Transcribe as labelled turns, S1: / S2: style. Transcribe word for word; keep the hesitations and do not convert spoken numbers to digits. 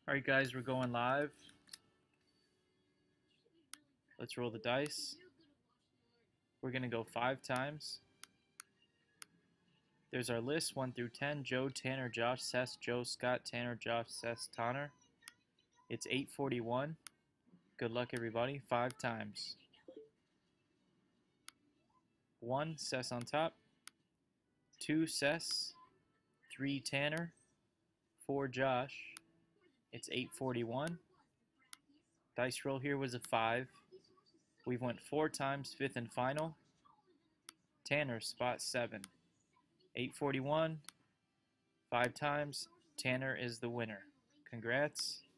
S1: Alright guys, we're going live. Let's roll the dice. We're going to go five times. There's our list, one through ten. Joe, Tanner, Josh, Seth, Joe, Scott, Tanner, Josh, Seth, Tanner. It's eight forty-one. Good luck everybody. Five times. One, Seth on top. Two, Seth. Three, Tanner. Four, Josh. It's eight forty-one. Dice roll here was a five. We've went four times, fifth and final. Tanner, spot seven. eight forty-one. Five times. Tanner is the winner. Congrats.